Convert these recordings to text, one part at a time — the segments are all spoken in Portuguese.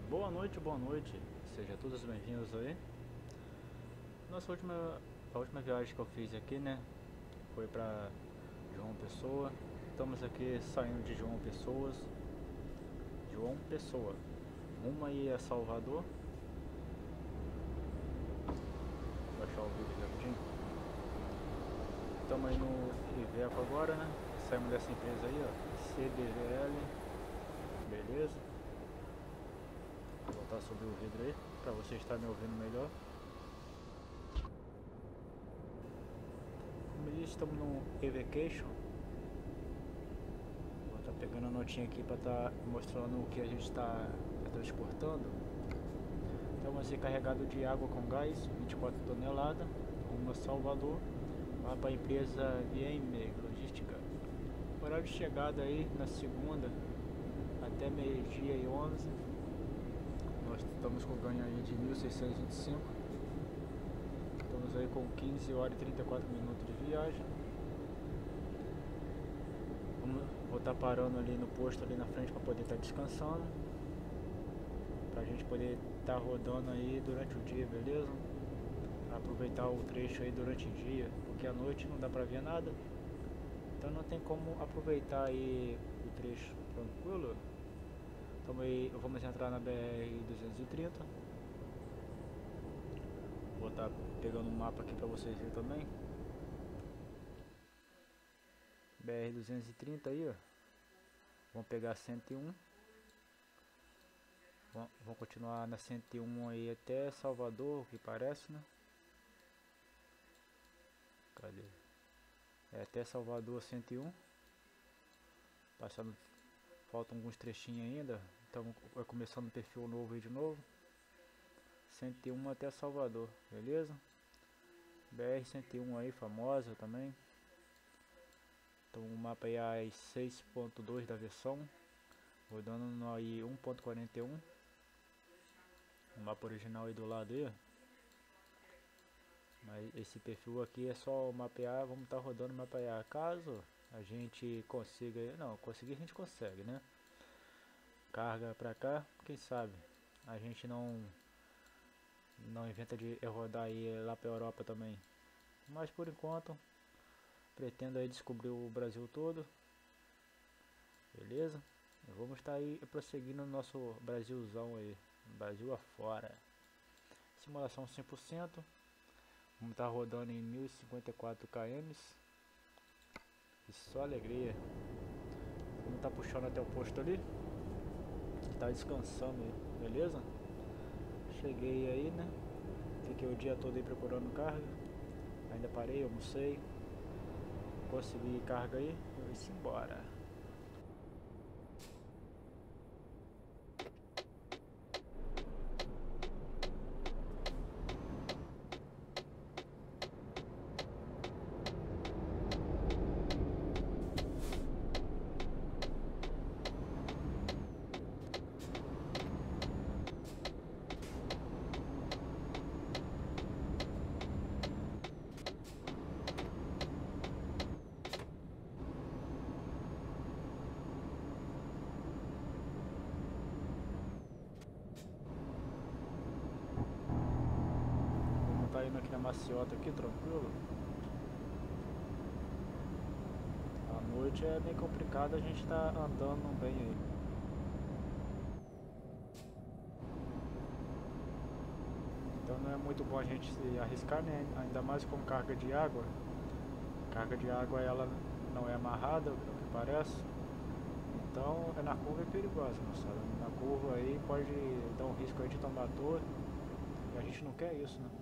Boa noite, sejam todos bem-vindos aí. A última viagem que eu fiz aqui, né, foi pra João Pessoa. Estamos aqui saindo de João Pessoa, rumo aí a Salvador. Vou baixar o vídeo aqui rapidinho. Estamos aí no Iveco agora, né, saímos dessa empresa aí, ó, CDVL, beleza. Vou voltar sobre o vidro aí, pra você estar me ouvindo melhor. Como disse, estamos no E-Vacation. Vou estar pegando a notinha aqui para estar mostrando o que a gente está transportando. Estamos assim carregado de água com gás, 24 toneladas, rumo a Salvador, lá para a empresa VM Logística. Horário de chegada aí na segunda até meio-dia e 11. Nós estamos com ganho aí de 1.625. Estamos aí com 15 horas e 34 minutos de viagem. Vou estar parando ali no posto ali na frente para poder estar descansando, para a gente poder estar rodando aí durante o dia, beleza? Aproveitar o trecho aí durante o dia, porque à noite não dá para ver nada, então não tem como aproveitar aí o trecho tranquilo. Então aí vamos entrar na BR-230. Vou estar pegando um mapa aqui para vocês verem também. BR-230 aí, ó. Vamos pegar 101. Vamos continuar na 101 aí até Salvador, o que parece, né? Cadê? É até Salvador 101. Passando, faltam alguns trechinhos ainda. Então vai começando um perfil novo aí de novo. 101 até Salvador, beleza? BR-101 aí, famosa também. Então o mapa aí é 6.2 da versão, rodando no aí 1.41. O mapa original aí do lado aí, ó. Mas esse perfil aqui é só o mapear, vamos estar rodando mapear. Caso a gente consiga, não, conseguir a gente consegue, né? Carga pra cá, quem sabe a gente não inventa de rodar aí lá pra Europa também. Mas por enquanto pretendo aí descobrir o Brasil todo, beleza? Vamos estar aí prosseguindo no nosso Brasilzão aí, Brasil afora. Simulação 100%. Vamos estar rodando em 1054 km. E só alegria. Vamos estar puxando até o posto ali. Tá descansando aí, beleza? Cheguei aí, né? Fiquei o dia todo aí procurando carga. Ainda parei, almocei. Consegui carga aí. E vou embora. Tá indo aqui na maciota aqui, tranquilo. A noite é bem complicado, a gente tá andando bem aí. Então não é muito bom a gente se arriscar, né? Ainda mais com carga de água. Carga de água ela não é amarrada, o que parece. Então na curva é perigosa, moçada. Na curva aí pode dar um risco aí de tombar torre. E a gente não quer isso, né?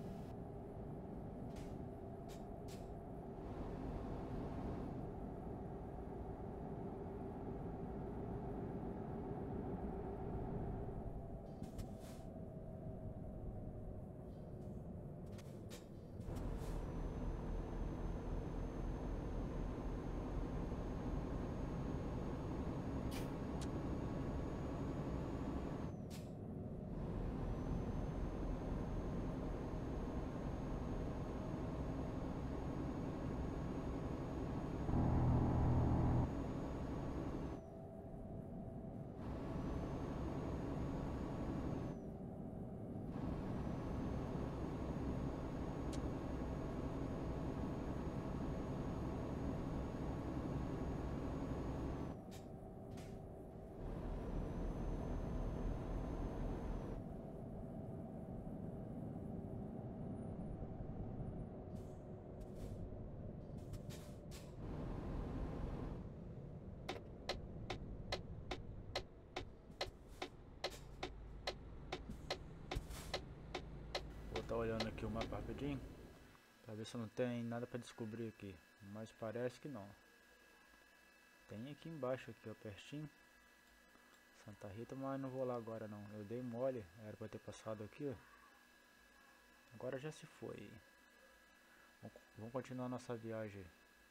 aqui o mapa rapidinho, pra ver se não tem nada pra descobrir aqui, mas parece que não. Tem aqui embaixo, aqui ó, pertinho, Santa Rita, mas não vou lá agora não. Eu dei mole, era pra ter passado aqui, ó. Agora já se foi. Vamos continuar nossa viagem.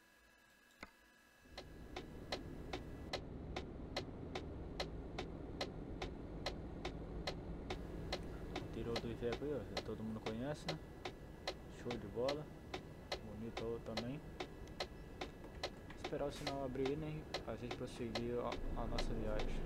Interior do Iveco aí, ó, todo mundo conhece, né? Show de bola. Bonito também. Esperar o sinal abrir, né? A gente prosseguir a nossa viagem.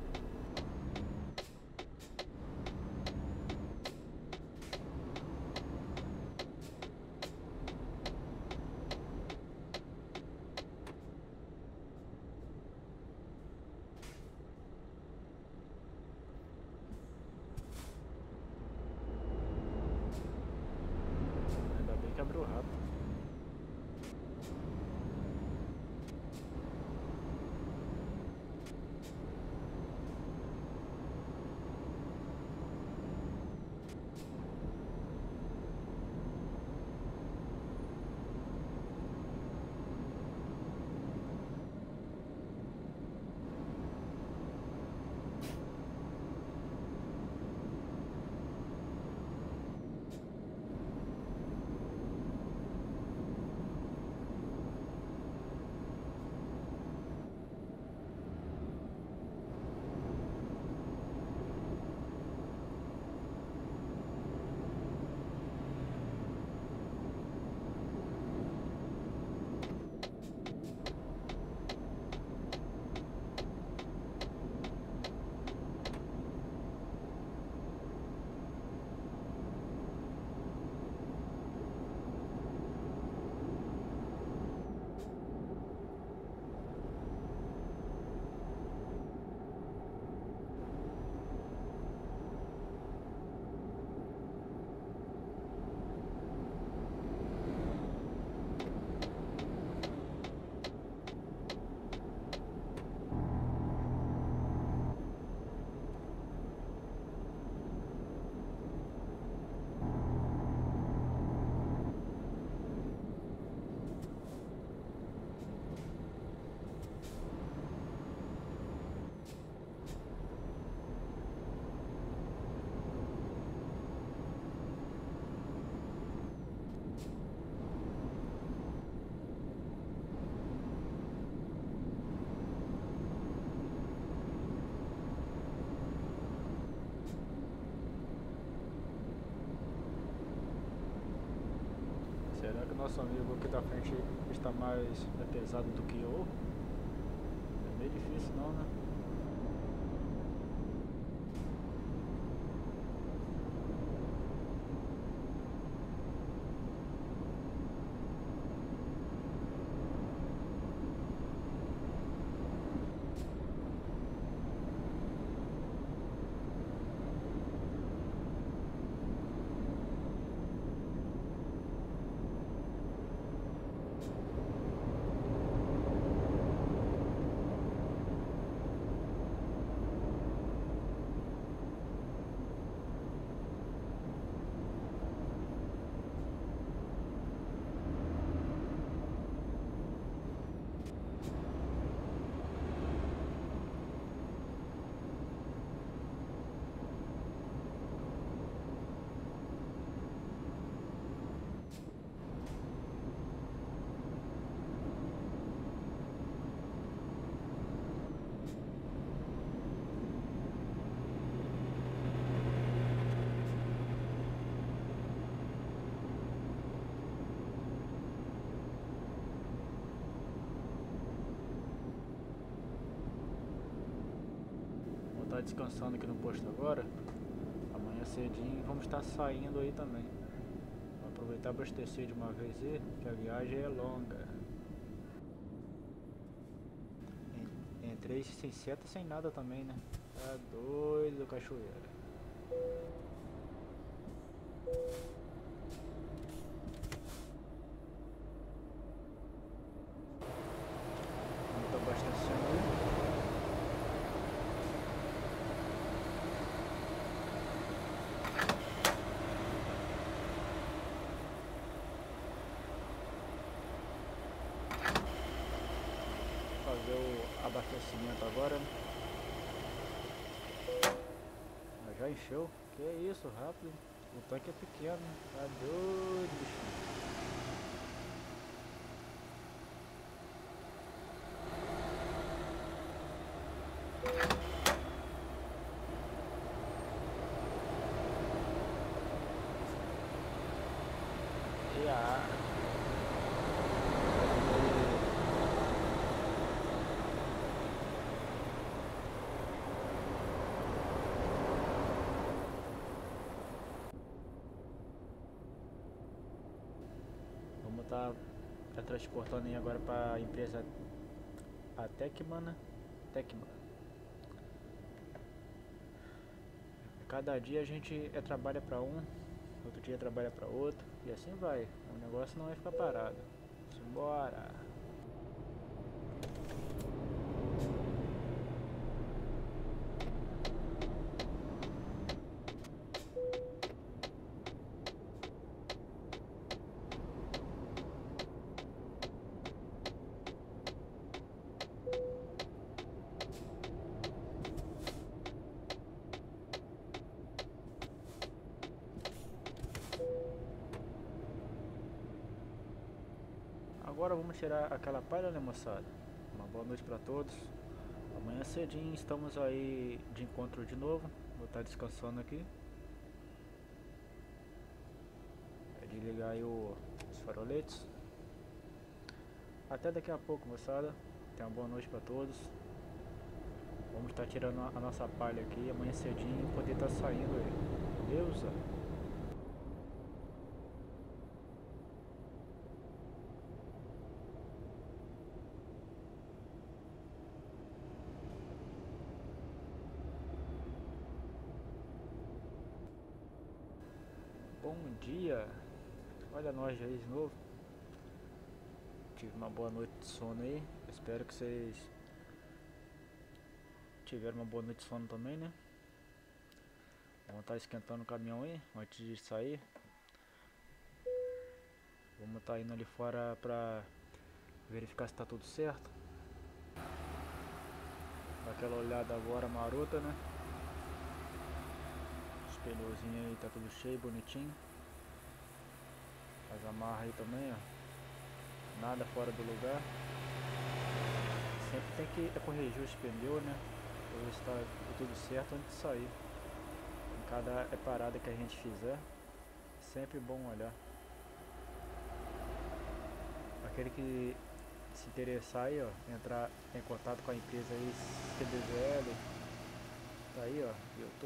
Ainda bem que abriu rápido. Será que o nosso amigo aqui da frente está mais pesado do que eu? É meio difícil não, né? Tá descansando aqui no posto agora. Amanhã cedinho vamos estar saindo aí também. Vou aproveitar e abastecer de uma vez aí, que a viagem é longa. Entrei sem seta, sem nada também, né? Tá doido, cachoeira. Vamos tá abastecendo aí. Abastecimento agora. Já encheu. Que isso, rápido. O tanque é pequeno. Tá doido, bichinho. E a vamos tá transportando aí agora para a empresa a Tecman. Cada dia a gente trabalha para um, outro dia trabalha para outro e assim vai. O negócio não vai ficar parado. Simbora. Agora vamos tirar aquela palha, né, moçada? Uma boa noite para todos. Amanhã cedinho estamos aí de encontro de novo. Vou estar descansando aqui. É de ligar aí os faroletes. Até daqui a pouco, moçada. Tenha uma boa noite para todos. Vamos estar tirando a nossa palha aqui amanhã cedinho e poder estar saindo aí. Beleza? Bom dia, olha nós aí de novo. Tive uma boa noite de sono aí. Espero que vocês tiveram uma boa noite de sono também, né? Vamos estar esquentando o caminhão aí antes de sair. Vamos estar indo ali fora pra verificar se tá tudo certo. Dá aquela olhada agora marota, né? Os pneuzinhos aí tá tudo cheio, bonitinho. As amarras aí também, ó. Nada fora do lugar. Sempre tem que corrigir os pneus, né? Pra ver se tá tudo certo antes de sair. Em cada parada que a gente fizer, sempre bom olhar. Aquele que se interessar aí, ó, entrar em contato com a empresa aí, CBVL, tá aí, ó,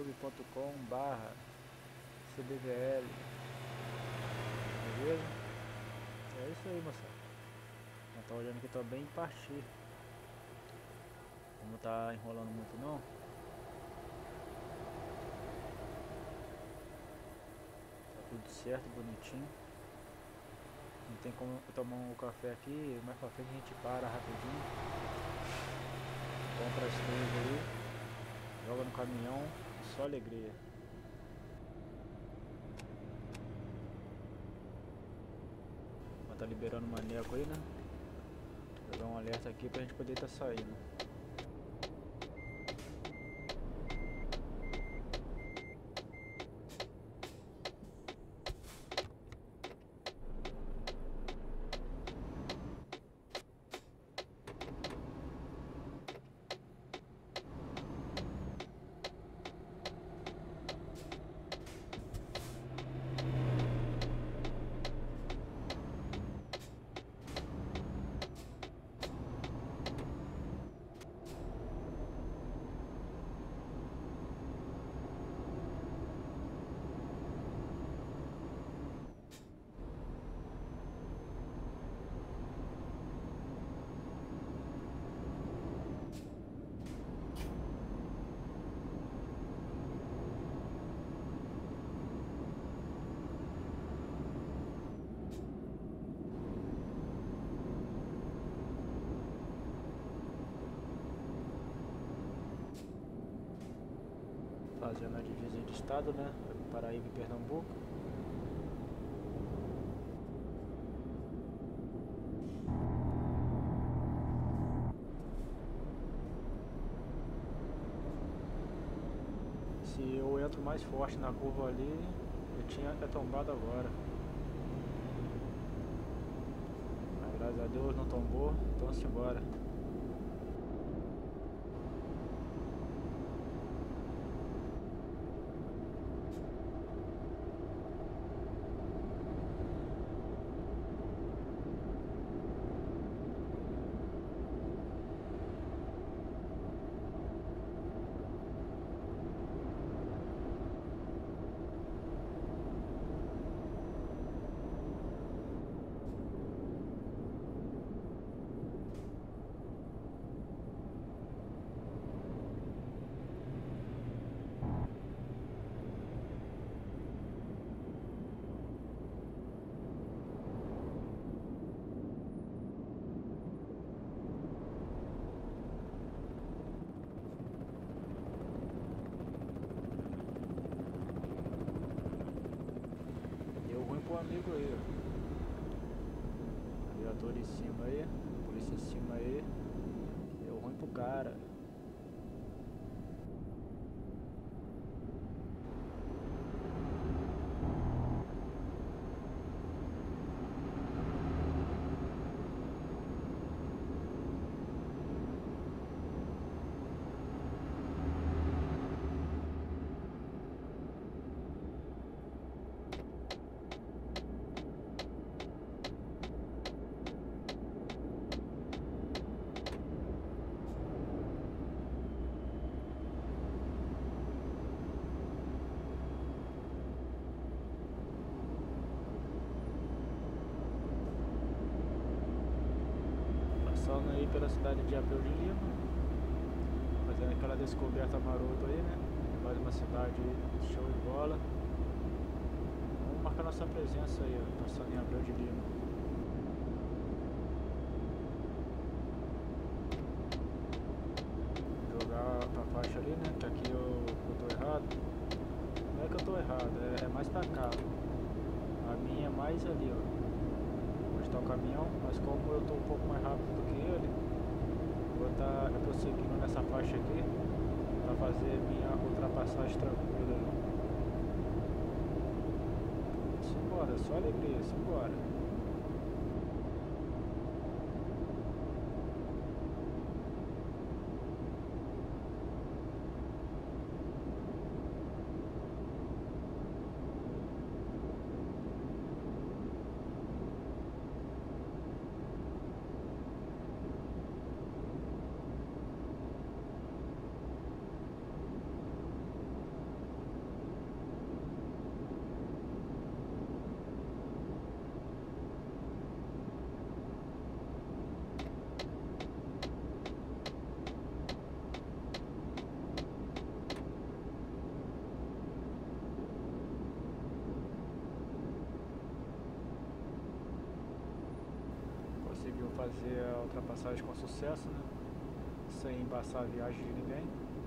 youtube.com/CBVL, beleza? É isso aí, moçada. Não tá olhando que tá bem partir. Não tá enrolando muito não. Tá tudo certo, bonitinho. Não tem como eu tomar um café aqui, mais pra frente a gente para rapidinho. Compra as coisas aí, joga no caminhão, só alegria. Mas tá liberando o maneco aí, né? Vou dar um alerta aqui pra gente poder estar saindo. Fazendo a divisa de estado, né? Paraíba e Pernambuco. Se eu entro mais forte na curva ali, eu tinha tombado agora. Mas graças a Deus não tombou, então vamos embora. Pro amigo aí, ó. Viatura em cima aí, polícia em cima aí. Deu ruim pro cara. Passando aí pela cidade de Abreu de Lima, fazendo aquela descoberta marota aí, né? Mais uma cidade show de bola. Vamos marcar nossa presença aí, ó, passando em Abreu de Lima. Jogar a faixa ali, né? Que aqui eu tô errado. Não é que eu tô errado, é mais pra cá. A minha é mais ali, ó. Onde tá o caminhão, mas como eu tô um pouco mais rápido do que ele, vou estar prosseguindo nessa faixa aqui para fazer minha ultrapassagem tranquila. Simbora, só alegria, simbora. Conseguiu fazer a ultrapassagem com sucesso, né? Sem embaçar a viagem de ninguém.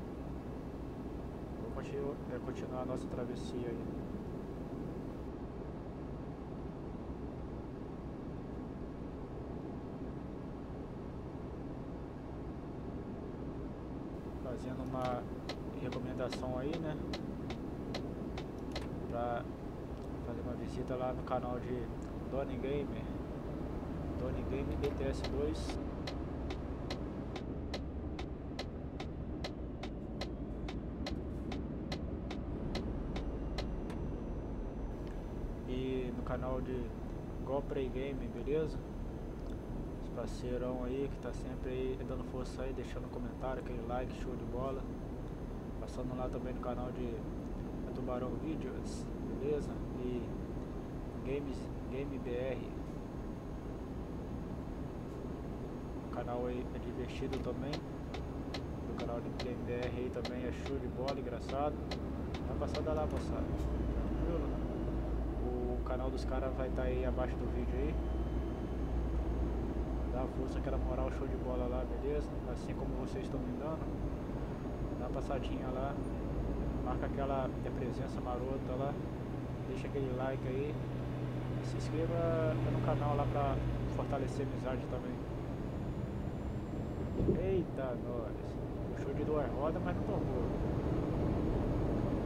Vou continuar a nossa travessia aí. Fazendo uma recomendação aí, né? Pra fazer uma visita lá no canal de Donny Gamer. Donny Gamer BTS2. E no canal de GoPlay Game, beleza? Esse parceirão aí que tá sempre aí dando força aí, deixando um comentário, aquele like, show de bola. Passando lá também no canal de Tubarão Videos, beleza? E Game BR. O canal aí é divertido também. O canal de Game BR aí também é show de bola, engraçado. Dá uma passada lá, moçada. Tranquilo? O canal dos caras vai estar aí abaixo do vídeo aí. Dá força, aquela moral, show de bola lá, beleza? Assim como vocês estão me dando. Dá uma passadinha lá. Marca aquela presença marota lá. Deixa aquele like aí. Se inscreva no canal lá pra fortalecer a amizade também. Eita, nós. Show de duas rodas, mas não tomou.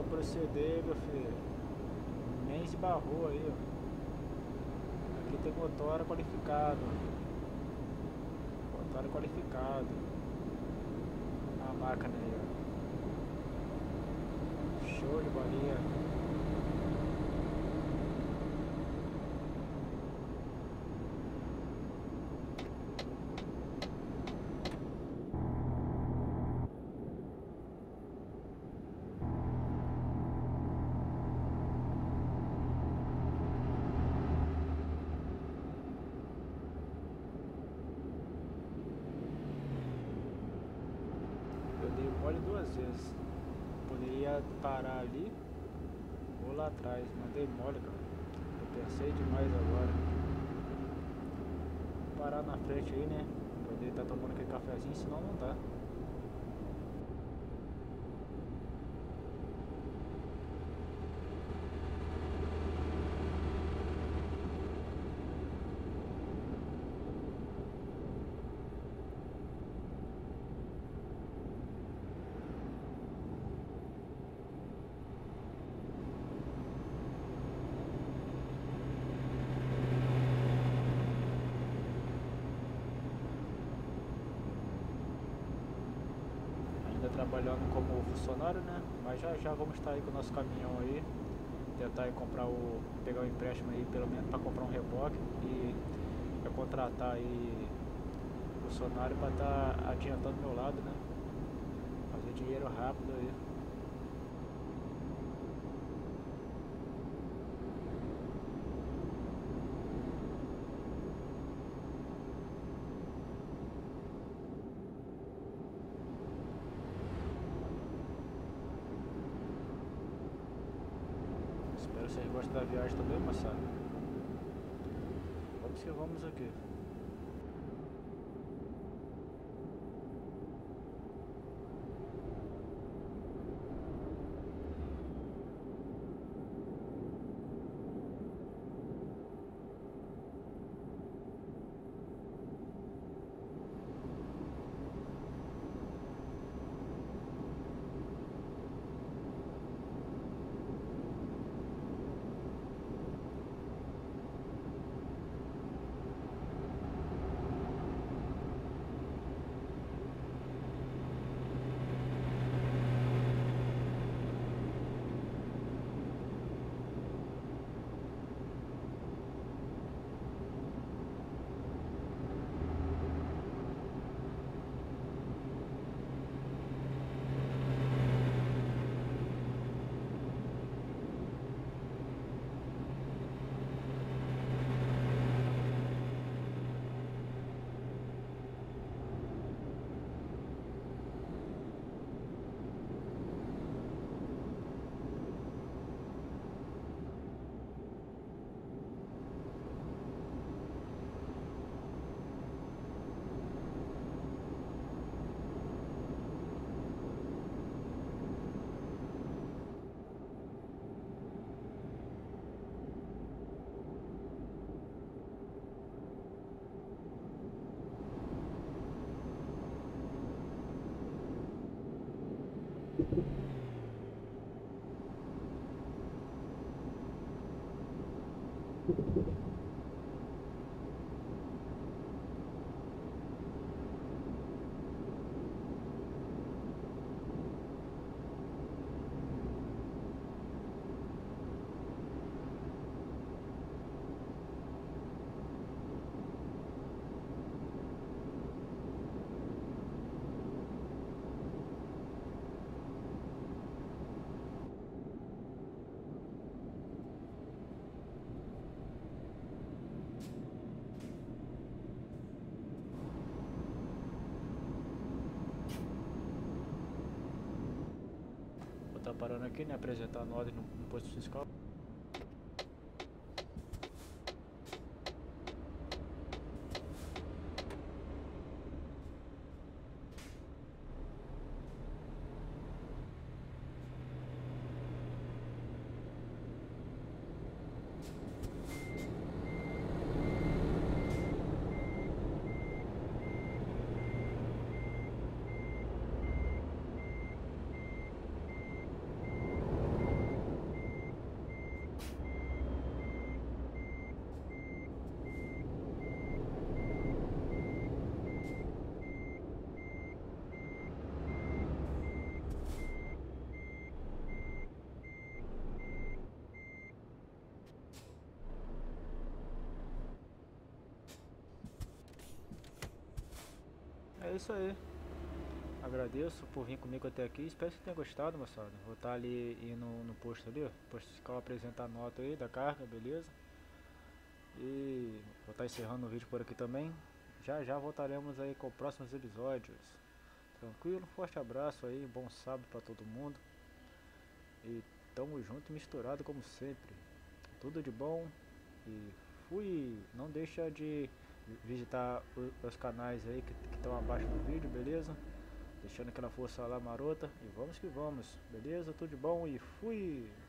proceder, meu filho. Nem esbarrou aí, ó. Aqui tem motora qualificado. Motora qualificado. A máquina aí, ó. Show de bolinha. Eu dei mole 2 vezes. Poderia parar ali ou lá atrás, mas dei mole, cara. Eu pensei demais agora. Vou parar na frente aí, né? Poder estar tomando aquele cafezinho, senão não dá. Ainda trabalhando como funcionário, né? Mas já vamos estar aí com o nosso caminhão aí. Tentar aí pegar um empréstimo aí, pelo menos para comprar um reboque e contratar aí funcionário para estar adiantando meu lado, né? Fazer dinheiro rápido aí. Espero que vocês gostem da viagem também, moçada. Vamos que vamos aqui. Vou estar parando aqui, né? Apresentar a nota no posto fiscal. É isso aí. Agradeço por vir comigo até aqui. Espero que tenha gostado, moçada. Vou estar ali indo no posto ali, ó. Posto fiscal apresentar a nota aí da carga, beleza? E vou estar encerrando o vídeo por aqui também. Já já voltaremos aí com próximos episódios. Tranquilo? Forte abraço aí, bom sábado pra todo mundo. E tamo junto e misturado como sempre. Tudo de bom e fui! Não deixa de visitar os canais aí que estão abaixo do vídeo, beleza? Deixando aquela força lá marota e vamos que vamos, beleza? Tudo de bom e fui!